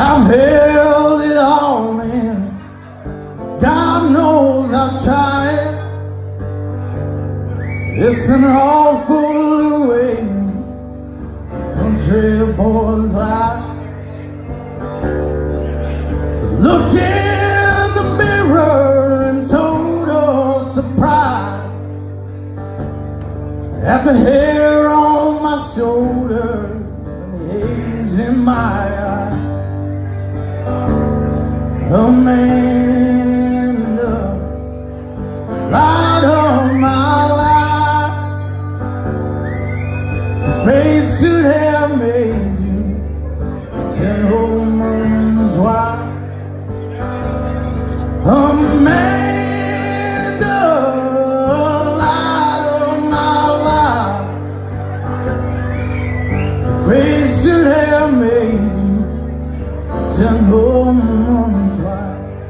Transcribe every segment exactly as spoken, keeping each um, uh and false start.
I've held it all in. God knows I've tried. It's an awful way country boys like. Look in the mirror in total surprise at the hair on my shoulders and the haze in my eye. Amanda, light of my life, the face should have made you ten whole moons wide. Amanda, light of my life, the face should have made you ten whole moons wide.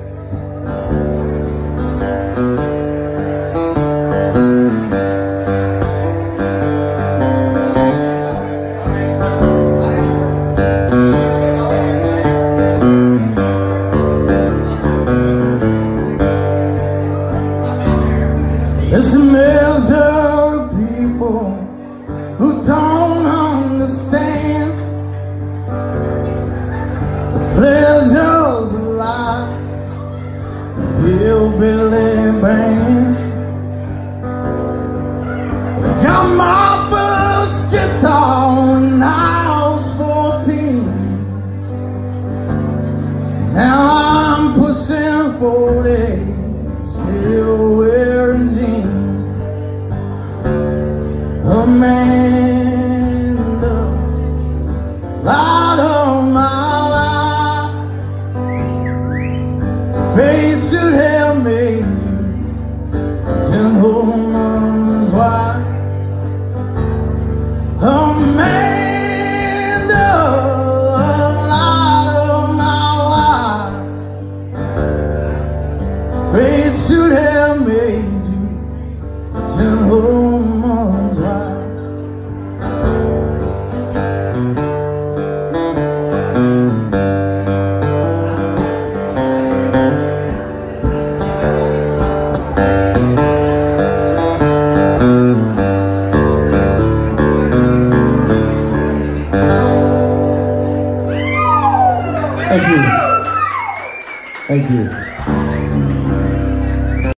It's a measure of people who don't understand the pleasures of life, the hillbilly band. Got my first guitar when I was fourteen. Now I'm pushing forty, still wearing jeans. Amanda,